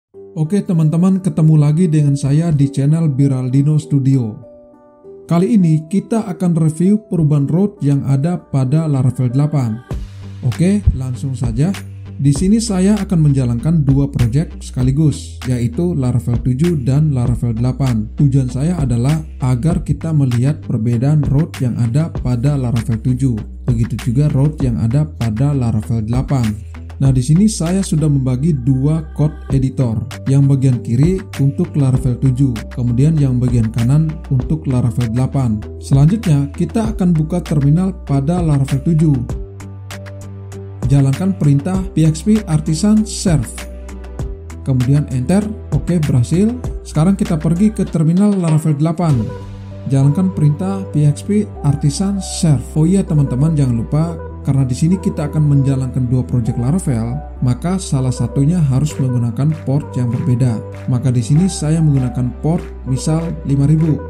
Oke teman-teman, ketemu lagi dengan saya di channel Biraldino Studio. Kali ini kita akan review perubahan root yang ada pada Laravel 8. Oke, langsung saja. Di sini saya akan menjalankan dua project sekaligus, yaitu Laravel 7 dan Laravel 8. Tujuan saya adalah agar kita melihat perbedaan root yang ada pada Laravel 7, begitu juga root yang ada pada Laravel 8. Nah, di sini saya sudah membagi dua code editor. Yang bagian kiri untuk Laravel 7, kemudian yang bagian kanan untuk Laravel 8. Selanjutnya, kita akan buka terminal pada Laravel 7. Jalankan perintah php artisan serve. Kemudian enter. Oke, berhasil. Sekarang kita pergi ke terminal Laravel 8. Jalankan perintah php artisan serve. Oh iya teman-teman, jangan lupa, karena di sini kita akan menjalankan dua project Laravel, maka salah satunya harus menggunakan port yang berbeda. Maka di sini saya menggunakan port misal 5000.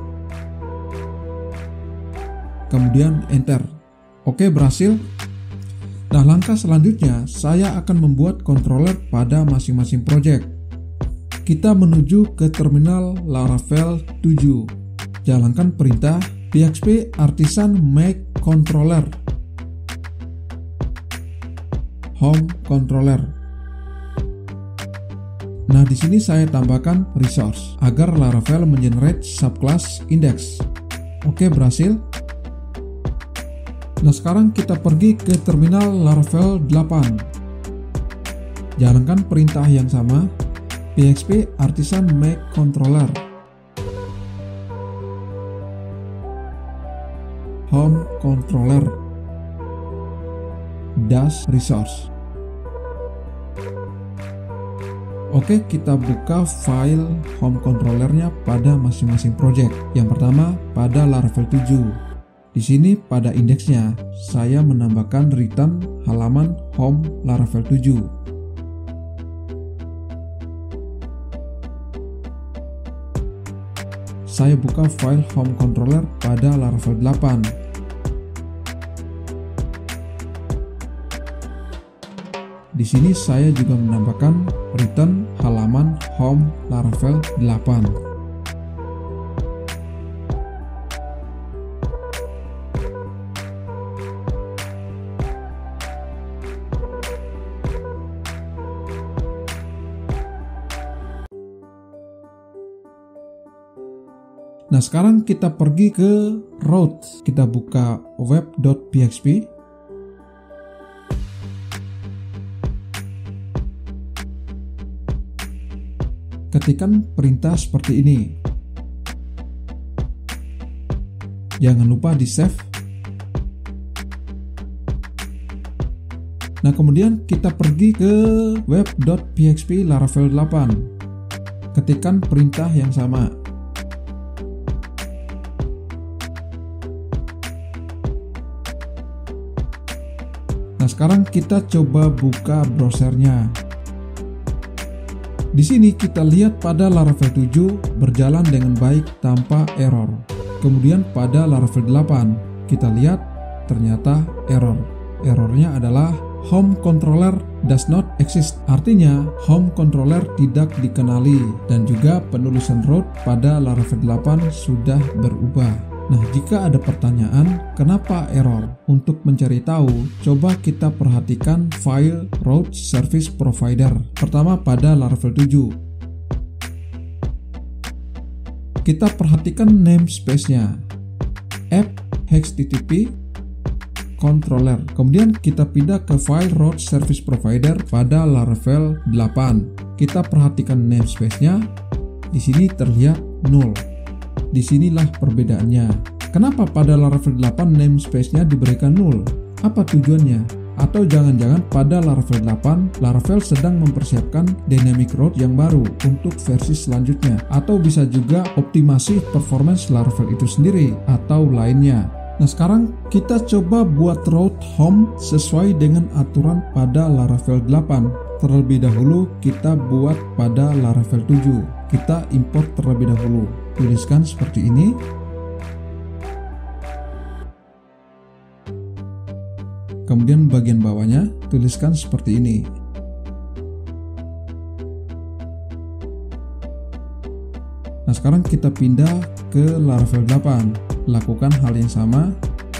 Kemudian enter. Oke, berhasil. Nah, langkah selanjutnya saya akan membuat controller pada masing-masing project. Kita menuju ke terminal Laravel 7. Jalankan perintah php artisan make controller. Home controller. Nah, di sini saya tambahkan resource agar Laravel mengenerate subclass index. Oke, berhasil. Nah, sekarang kita pergi ke terminal Laravel 8. Jalankan perintah yang sama, php artisan make controller. Home controller. Dash resource. Oke, kita buka file home controllernya pada masing-masing project. Yang pertama pada Laravel 7. Di sini pada indeksnya saya menambahkan return halaman home Laravel 7. Saya buka file home controller pada Laravel 8. Di sini saya juga menambahkan return halaman home Laravel 8. Nah, sekarang kita pergi ke root. Kita buka web.php. Ketikkan perintah seperti ini. Jangan lupa di save. Nah, kemudian kita pergi ke web.php Laravel 8. Ketikkan perintah yang sama. Nah, sekarang kita coba buka browsernya. Di sini kita lihat pada Laravel 7 berjalan dengan baik tanpa error. Kemudian pada Laravel 8 kita lihat ternyata error. Errornya adalah home controller does not exist. Artinya home controller tidak dikenali dan juga penulisan root pada Laravel 8 sudah berubah. Nah, jika ada pertanyaan kenapa error? Untuk mencari tahu, coba kita perhatikan file root service provider. Pertama pada Laravel 7. Kita perhatikan namespace-nya. App http controller. Kemudian kita pindah ke file root service provider pada Laravel 8. Kita perhatikan namespace-nya. Di sini terlihat 0. Disinilah perbedaannya. Kenapa pada Laravel 8 namespace-nya diberikan 0? Apa tujuannya? Atau jangan-jangan pada Laravel 8, Laravel sedang mempersiapkan dynamic root yang baru untuk versi selanjutnya. Atau bisa juga optimasi performance Laravel itu sendiri atau lainnya. Nah, sekarang kita coba buat root home sesuai dengan aturan pada Laravel 8. Terlebih dahulu kita buat pada Laravel 7. Kita import terlebih dahulu. Tuliskan seperti ini. Kemudian bagian bawahnya tuliskan seperti ini. Nah, sekarang kita pindah ke Laravel 8. Lakukan hal yang sama.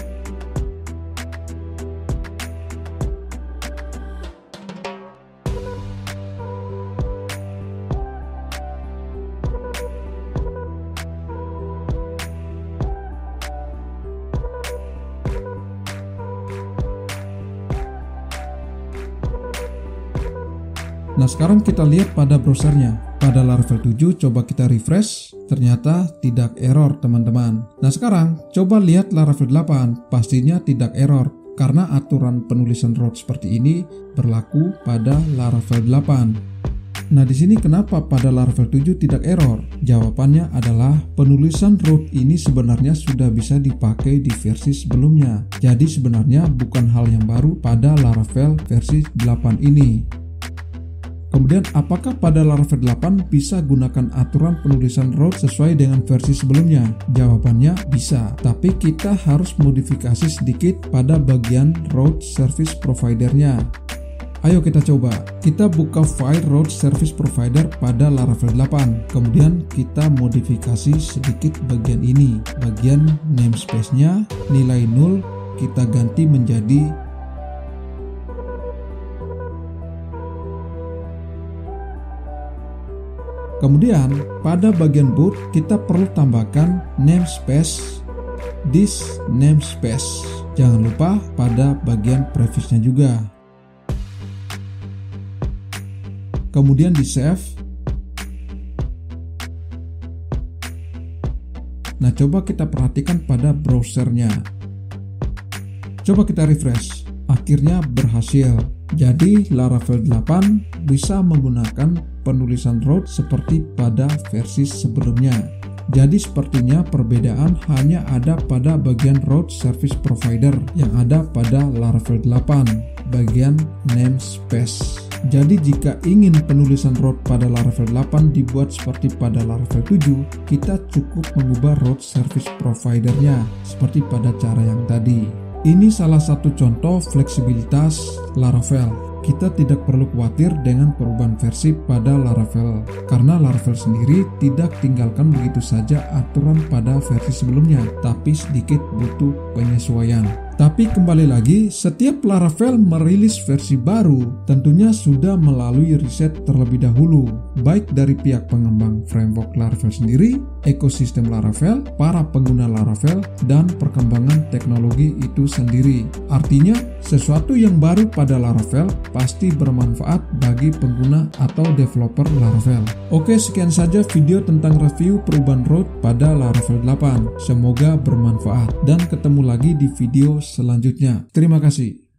Nah, sekarang kita lihat pada browsernya. Pada Laravel 7 coba kita refresh, ternyata tidak error teman-teman. Nah, sekarang coba lihat Laravel 8, pastinya tidak error karena aturan penulisan root seperti ini berlaku pada Laravel 8. Nah, di sini kenapa pada Laravel 7 tidak error? Jawabannya adalah penulisan root ini sebenarnya sudah bisa dipakai di versi sebelumnya. Jadi sebenarnya bukan hal yang baru pada Laravel versi 8 ini. Kemudian, apakah pada Laravel 8 bisa gunakan aturan penulisan root sesuai dengan versi sebelumnya? Jawabannya bisa, tapi kita harus modifikasi sedikit pada bagian root service providernya. Ayo kita coba. Kita buka file root service provider pada Laravel 8. Kemudian kita modifikasi sedikit bagian ini. Bagian namespace-nya, nilai 0 kita ganti menjadi Kemudian, pada bagian boot, kita perlu tambahkan namespace, this namespace. Jangan lupa pada bagian prefixnya juga. Kemudian di save. Nah, coba kita perhatikan pada browsernya. Coba kita refresh. Akhirnya berhasil. Jadi Laravel 8 bisa menggunakan penulisan root seperti pada versi sebelumnya. Jadi sepertinya perbedaan hanya ada pada bagian root service provider yang ada pada Laravel 8, bagian namespace. Jadi jika ingin penulisan root pada Laravel 8 dibuat seperti pada Laravel 7, kita cukup mengubah root service providernya seperti pada cara yang tadi. Ini salah satu contoh fleksibilitas Laravel. Kita tidak perlu khawatir dengan perubahan versi pada Laravel, karena Laravel sendiri tidak tinggalkan begitu saja aturan pada versi sebelumnya, tapi sedikit butuh penyesuaian. Tapi kembali lagi, setiap Laravel merilis versi baru tentunya sudah melalui riset terlebih dahulu, baik dari pihak pengembang framework Laravel sendiri, ekosistem Laravel, para pengguna Laravel, dan perkembangan teknologi itu sendiri. Artinya, sesuatu yang baru pada Laravel pasti bermanfaat bagi pengguna atau developer Laravel. Oke, sekian saja video tentang review perubahan root pada Laravel 8. Semoga bermanfaat dan ketemu lagi di video selanjutnya. Terima kasih.